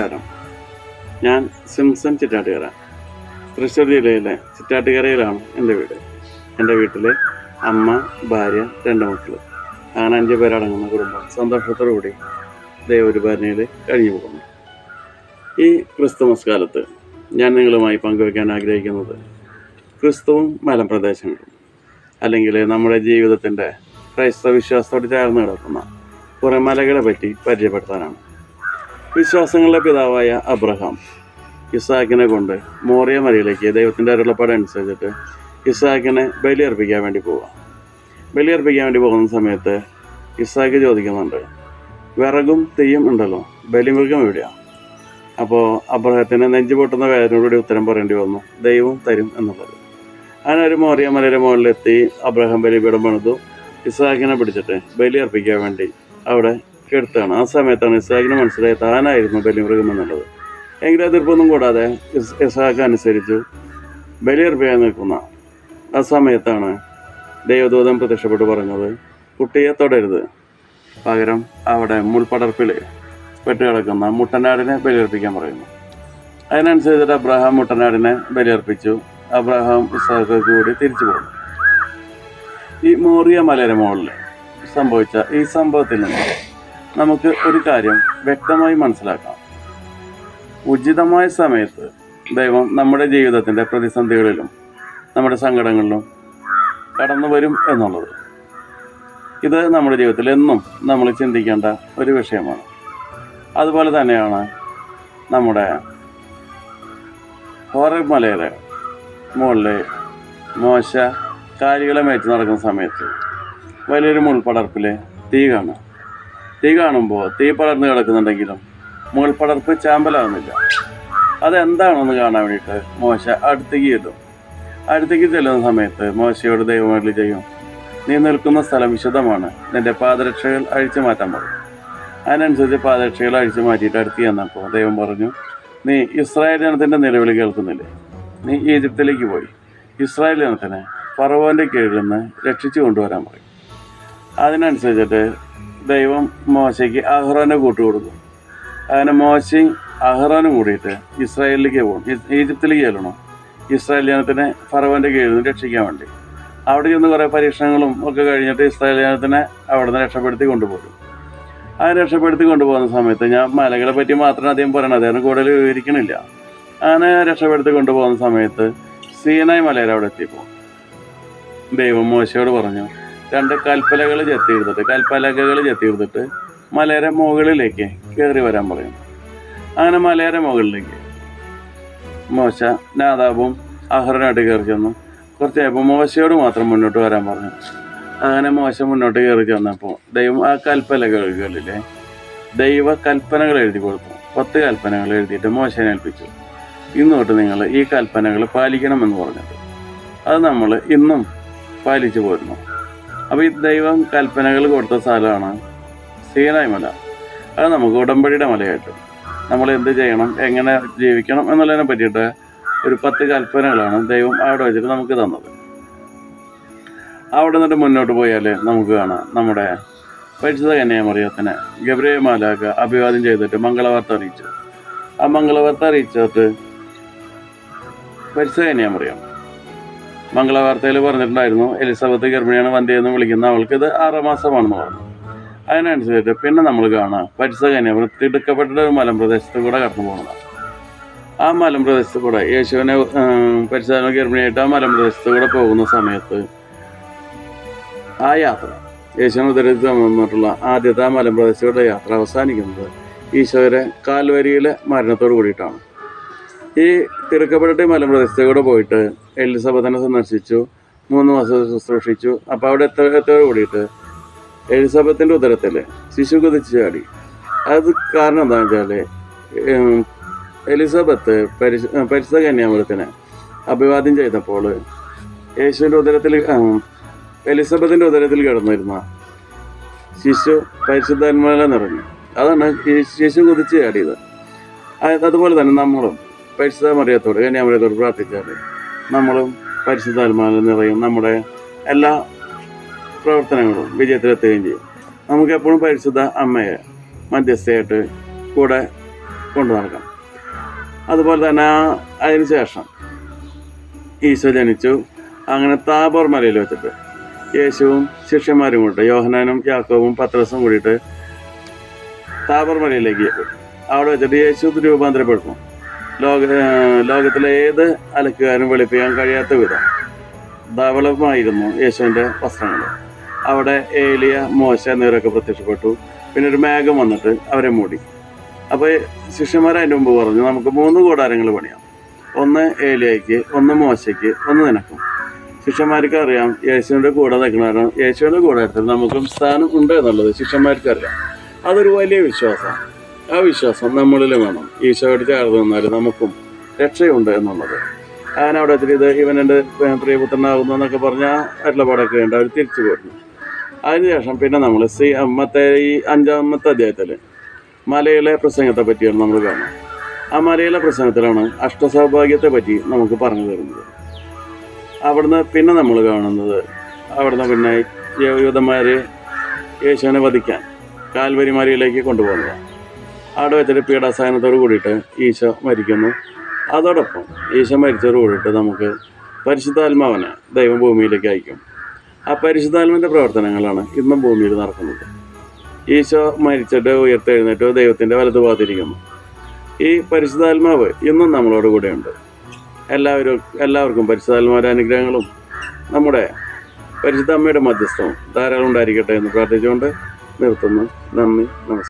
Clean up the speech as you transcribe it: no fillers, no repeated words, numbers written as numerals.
നമസ്കാരം. ഞാൻ സിംസൺ ചിറ്റാട്ടുകര, തൃശ്ശൂർ ജില്ലയിലെ ചിറ്റാട്ടുകരയിലാണ് എൻ്റെ വീട്. എൻ്റെ വീട്ടിൽ അമ്മ, ഭാര്യ, 2 മക്കൾ, അങ്ങനെ 5 പേരടങ്ങുന്ന കുടുംബം സന്തോഷത്തോടുകൂടി ദൈവപരിപാലനയിൽ കഴിഞ്ഞു പോകുന്നു. ഈ ക്രിസ്തുമസ് കാലത്ത് ഞാൻ നിങ്ങളുമായി പങ്കുവയ്ക്കാൻ ആഗ്രഹിക്കുന്നത് ക്രിസ്തുവും മലമ്പ്രദേശങ്ങളും, അല്ലെങ്കിൽ നമ്മുടെ ജീവിതത്തിൻ്റെ ക്രൈസ്തവ വിശ്വാസത്തോട് ചേർന്ന് കിടക്കുന്ന കുറേ മലകളെ പറ്റി പരിചയപ്പെടുത്താനാണ്. വിശ്വാസങ്ങളുടെ പിതാവായ അബ്രഹാം ഇസ്ഹാക്കിനെ കൊണ്ട് മോറിയ മലയിലേക്ക് ദൈവത്തിൻ്റെ അരുളപ്പാട് അനുസരിച്ചിട്ട് ഇസ്ഹാക്കിനെ ബലിയർപ്പിക്കാൻ വേണ്ടി പോകുന്ന സമയത്ത് ഇസ്ഹാക്ക് ചോദിക്കുന്നുണ്ട്, വിറകും തീയും ഉണ്ടല്ലോ, ബലിമൃഗം എവിടെയാണ്? അപ്പോൾ അബ്രഹത്തിന് നെഞ്ചു പൊട്ടുന്ന വേദനയോടുകൂടി ഉത്തരം പറയേണ്ടി വന്നു, ദൈവം തരും എന്നുള്ളത്. അങ്ങനെ ഒരു മോറിയ മലയുടെ മുകളിലെത്തി അബ്രഹാം ബലിപീഠം പണിതു ഇസ്ഹാക്കിനെ പിടിച്ചിട്ട് ബലിയർപ്പിക്കാൻ വേണ്ടി അവിടെ കെടുത്താണ്. ആ സമയത്താണ് ഇസ്ഹാക്കിന് മനസ്സിലായി താനായിരുന്നു ബലിമൃഗം എന്നുള്ളത്. എങ്കിലും എതിർപ്പൊന്നും കൂടാതെ ഇസ്ഹാക്ക് അനുസരിച്ചു ബലിയർപ്പിക്കാൻ നിൽക്കുന്ന ആ സമയത്താണ് ദൈവദൂതൻ പ്രത്യക്ഷപ്പെട്ട് പറഞ്ഞത്, കുട്ടിയെ തൊടരുത്, പകരം അവിടെ മുൾപടർപ്പിൽ പെട്ടുകിടക്കുന്ന മുട്ടനാടിനെ ബലിയർപ്പിക്കാൻ പറയുന്നു. അതിനനുസരിച്ചിട്ട് അബ്രഹാം മുട്ടനാടിനെ ബലിയർപ്പിച്ചു. അബ്രഹാം ഇസ്ഹാക്ക് കൂടി തിരിച്ചു പോകുന്നു. ഈ മോറിയ മലയുടെ മുകളിൽ സംഭവിച്ച ഈ സംഭവത്തിൽ നിന്ന് നമുക്ക് ഒരു കാര്യം വ്യക്തമായി മനസ്സിലാക്കാം. ഉചിതമായ സമയത്ത് ദൈവം നമ്മുടെ ജീവിതത്തിൻ്റെ പ്രതിസന്ധികളിലും നമ്മുടെ സങ്കടങ്ങളിലും കടന്നു വരും എന്നുള്ളത്, ഇത് നമ്മുടെ ജീവിതത്തിൽ എന്നും നമ്മൾ ചിന്തിക്കേണ്ട ഒരു വിഷയമാണ്. അതുപോലെ തന്നെയാണ് നമ്മുടെ ഹോറേബ് മലയുടെ മുകളിൽ മോശ കാലികളെ മേച്ച് നടക്കുന്ന സമയത്ത് വലിയൊരു മുൾപടർപ്പിൽ തീ കാണുമ്പോൾ തീ പടർന്ന് കിടക്കുന്നുണ്ടെങ്കിലും മുൾപടർപ്പ് ചാമ്പലാകുന്നില്ല. അതെന്താണെന്ന് കാണാൻ വേണ്ടിയിട്ട് മോശ അടുത്തേക്ക് ചെല്ലുന്ന സമയത്ത് മോശയോട് ദൈവം അരുളി ചെയ്യും, നീ നിൽക്കുന്ന സ്ഥലം വിശുദ്ധമാണ്, നിന്റെ പാദരക്ഷകൾ അഴിച്ചു മാറ്റാൻ പറയും. അതിനനുസരിച്ച് പാദരക്ഷകൾ അഴിച്ചു മാറ്റിയിട്ട് അടുത്ത് ചെന്നപ്പോൾ ദൈവം പറഞ്ഞു, നീ ഇസ്രായേൽ ജനത്തിൻ്റെ നിലവിളി കേൾക്കുന്നില്ലേ? നീ ഈജിപ്തിലേക്ക് പോയി ഇസ്രായേൽ ജനത്തിനെ ഫറവോൻ്റെ കീഴിൽ നിന്ന് രക്ഷിച്ചു കൊണ്ടുവരാൻ പറയും. അതിനനുസരിച്ചിട്ട് ദൈവം മോശയ്ക്ക് അഹ്റോനെ കൂട്ടുകൊടുക്കും. അങ്ങനെ മോശയും അഹ്റോനും കൂടിയിട്ട് ഇസ്രായേലിലേക്ക് പോകും, ഈജിപ്തിലേക്ക് ചെല്ലണം, ഇസ്രായേൽ ജനത്തിനെ ഫറവോൻ്റെ കീഴിൽ നിന്ന് രക്ഷിക്കാൻ വേണ്ടി. അവിടെ ചെന്ന് കുറേ പരീക്ഷണങ്ങളും ഒക്കെ കഴിഞ്ഞിട്ട് ഇസ്രായേൽ ജനത്തിനെ അവിടെ നിന്ന് രക്ഷപ്പെടുത്തി കൊണ്ടുപോകും. ആ രക്ഷപ്പെടുത്തി കൊണ്ടുപോകുന്ന സമയത്ത് ഞാൻ മലകളെ പറ്റി മാത്രം അധികം പറയണത്, അതിന് കൂടുതൽ വിവരിക്കണില്ല. അങ്ങനെ രക്ഷപ്പെടുത്തി കൊണ്ടുപോകുന്ന സമയത്ത് സീനായ് മലയിൽ അവിടെ എത്തിയപ്പോൾ ദൈവം മോശയോട് പറഞ്ഞു, 2 കൽപ്പലകൾ ചെത്തിയെടുത്തിട്ട് മലയുടെ മുകളിലേക്ക് കയറി വരാൻ പറയും. അങ്ങനെ മലയുടെ മുകളിലേക്ക് മോശ നാദാബും അഹ്റോനായിട്ട് കയറി ചെന്നു. കുറച്ചായപ്പോൾ മോശയോട് മാത്രം മുന്നോട്ട് വരാൻ പറഞ്ഞു. അങ്ങനെ മോശ മുന്നോട്ട് കയറി ചെന്നപ്പോൾ ദൈവം ആ കൽപ്പലകളിലെ ദൈവ കൽപ്പനകൾ എഴുതി കൊടുത്തു. 10 കൽപ്പനകൾ എഴുതിയിട്ട് മോശനെ ഏൽപ്പിച്ചു. ഇന്നോട്ട് നിങ്ങൾ ഈ കൽപ്പനകൾ പാലിക്കണമെന്ന് പറഞ്ഞിട്ട് അത് നമ്മൾ ഇന്നും പാലിച്ചു പോരുന്നു. അപ്പോൾ ഈ ദൈവം കൽപ്പനകൾ കൊടുത്ത സ്ഥലമാണ് സീനായ് മല. അത് നമുക്ക് ഉടമ്പടിയുടെ മലയായിട്ട് നമ്മൾ എന്ത് ചെയ്യണം, എങ്ങനെ ജീവിക്കണം എന്നുള്ളതിനെ പറ്റിയിട്ട് ഒരു 10 കൽപ്പനകളാണ് ദൈവം അവിടെ വെച്ചിട്ട് നമുക്ക് തന്നത്. അവിടെ നിന്നിട്ട് മുന്നോട്ട് പോയാൽ നമുക്ക് കാണാം നമ്മുടെ പരിശുദ്ധ കന്യാമറിയത്തിനെ ഗബ്രിയേൽ മാലാഖ അഭിവാദ്യം ചെയ്തിട്ട് മംഗളവാർത്ത അറിയിച്ചു. ആ മംഗളവാർത്ത അറിയിച്ചിട്ട് പരിശുദ്ധ കന്യാമറിയം മംഗളവാർത്തയിൽ പറഞ്ഞിട്ടുണ്ടായിരുന്നു, എലിസബത്ത് ഗർഭിണിയാണ്, വന്ധ്യയെന്ന് വിളിക്കുന്ന അവൾക്കിത് 6 മാസമാണെന്ന് പറഞ്ഞു. അതിനനുസരിച്ചിട്ട് പിന്നെ നമ്മൾ കാണാം പരിശുദ്ധ കന്യാമറിയം തിടുക്കപ്പെട്ട ഒരു മലമ്പ്രദേശത്ത് കൂടെ കടന്നു പോകുന്നതാണ്. ആ മലമ്പ്രദേശത്ത് കൂടെ യേശുവിനെ പരിശുദ്ധ ഗർഭിണിയായിട്ട് ആ മലമ്പ്രദേശത്ത് കൂടെ പോകുന്ന സമയത്ത് ആ യാത്ര, യേശുവിനെ ഉദരത്തിൽ വന്നിട്ടുള്ള ആദ്യത്തെ ആ മലമ്പ്രദേശത്തുകൂടെ യാത്ര അവസാനിക്കുന്നത് ഈശോയുടെ കാൽവരിയിലെ മരണത്തോട് കൂടിയിട്ടാണ്. ഈ തിടുക്കപ്പെട്ടിട്ട് മലമ്പ്രദേശത്ത് കൂടെ പോയിട്ട് എലിസബത്തിനെ സന്ദർശിച്ചു, 3 മാസം ശുശ്രൂഷിച്ചു. അപ്പോൾ അവിടെ എത്തോട് കൂടിയിട്ട് എലിസബത്തിൻ്റെ ഉദരത്തിൽ ശിശു കുതിച്ചു ചാടി. അത് കാരണം എന്താണെന്ന് വെച്ചാൽ എലിസബത്ത് പരിശുദ്ധ കന്യാമറിയത്തിനെ അഭിവാദ്യം ചെയ്തപ്പോൾ യേശുവിൻ്റെ ഉദരത്തിൽ എലിസബത്തിൻ്റെ ഉദരത്തിൽ കിടന്നിരുന്ന ശിശു പരിശുദ്ധാത്മാവിൽ നിറഞ്ഞു. അതാണ് ഈ ശിശു കുതിച്ചു ചാടിയത്. അതുപോലെ തന്നെ നമ്മളും പരിശുദ്ധ മറിയത്തോട് കന്യാമറിയത്തോട് പ്രാർത്ഥിച്ചാൽ നമ്മളും പരിശുദ്ധാത്മാവിൽ നിറയും, നമ്മുടെ എല്ലാ പ്രവർത്തനങ്ങളും വിജയത്തിലെത്തുകയും ചെയ്യും. നമുക്കെപ്പോഴും പരിശുദ്ധ അമ്മയെ മധ്യസ്ഥയായിട്ട് കൂടെ കൊണ്ടു നടക്കണം. അതുപോലെ തന്നെ അതിന് ശേഷം ഈശോ ജനിച്ചു. അങ്ങനെ താബോർ മലയിൽ വെച്ചിട്ട് യേശുവും ശിഷ്യന്മാരും കൂടിയിട്ട് യോഹന്നാനും യാക്കോബും പത്രോസും കൂടിയിട്ട് താബോർ മലയിലേക്ക് അവിടെ വെച്ചിട്ട് യേശു രൂപാന്തരപ്പെടുന്നു. ലോകത്തിലെ ഏത് അലക്കുകാരും വെളുപ്പിക്കാൻ കഴിയാത്ത വിധം ധവളമായിരുന്നു യേശുവിൻ്റെ വസ്ത്രങ്ങൾ. അവിടെ ഏലിയ, മോശ എന്നിവരൊക്കെ പ്രത്യക്ഷപ്പെട്ടു. പിന്നെ ഒരു മേഘം വന്നിട്ട് അവരെ മൂടി. അപ്പോൾ ശിഷ്യന്മാർ അതിൻ്റെ മുമ്പ് പറഞ്ഞു, നമുക്ക് 3 കൂടാരങ്ങൾ പണിയാം. ഒന്ന് ഏലിയയ്ക്ക്, ഒന്ന് മോശയ്ക്ക്, ഒന്ന് നിനക്കും. ശിഷ്യന്മാർക്ക് അറിയാം യേശുവിൻ്റെ കൂടെ നിൽക്കണം. യേശുവിൻ്റെ കൂടാരത്തിൽ നമുക്കും സ്ഥാനം ഉണ്ട് എന്നുള്ളത് ശിഷ്യന്മാർക്ക് അറിയാം. അതൊരു വലിയ വിശ്വാസമാണ്. ആ വിശ്വാസം നമ്മളിൽ വേണം. ഈശോയോട് ചേർന്ന് നിന്നാൽ നമുക്കും രക്ഷയുണ്ട് എന്നുള്ളത്. അങ്ങനെ അവിടെ വെച്ചിട്ട് ഇത് ഇവൻ എൻ്റെ പ്രിയപുത്രനാകുന്നു എന്നൊക്കെ പറഞ്ഞാൽ അരുളപ്പാടൊക്കെ ഉണ്ട്. അവർ തിരിച്ചു പോരുന്നു. അതിനുശേഷം പിന്നെ നമ്മൾ മത്തായി 5-ാമത്തെ അധ്യായത്തിൽ മലയിലെ പ്രസംഗത്തെ പറ്റിയാണ് നമ്മൾ കാണുന്നത്. ആ മലയിലെ പ്രസംഗത്തിലാണ് അഷ്ടസൗഭാഗ്യത്തെ പറ്റി നമുക്ക് പറഞ്ഞു തരുന്നത്. അവിടുന്ന് പിന്നെ നമ്മൾ കാണുന്നത് അവിടുന്ന് പിന്നെ യൂദന്മാർ യേശുവിനെ വധിക്കാൻ കാൽവരി മലയിലേക്ക് കൊണ്ടുപോകുന്നത്. അവിടെ വെച്ചിട്ട് പീഡാസഹനത്തോട് കൂടിയിട്ട് ഈശോ മരിക്കുന്നു. അതോടൊപ്പം ഈശോ മരിച്ചതോട് കൂടിയിട്ട് നമുക്ക് പരിശുദ്ധാത്മാവിനെ ദൈവം ഭൂമിയിലേക്ക് അയക്കും. ആ പരിശുദ്ധാത്മാവിൻ്റെ പ്രവർത്തനങ്ങളാണ് ഇന്നും ഭൂമിയിൽ നടക്കുന്നത്. ഈശോ മരിച്ചിട്ട് ഉയർത്തെഴുന്നേറ്റ് ദൈവത്തിൻ്റെ വലതുഭാഗത്തിരിക്കുന്നു. ഈ പരിശുദ്ധാത്മാവ് ഇന്നും നമ്മളോട് കൂടെയുണ്ട്. എല്ലാവർക്കും പരിശുദ്ധാത്മാവിൻ്റെ അനുഗ്രഹങ്ങളും നമ്മുടെ പരിശുദ്ധ അമ്മയുടെ മധ്യസ്ഥവും ധാരാളം ഉണ്ടായിരിക്കട്ടെ എന്ന് പ്രാർത്ഥിച്ചുകൊണ്ട് നിർത്തുന്നു. നന്ദി, നമസ്കാരം.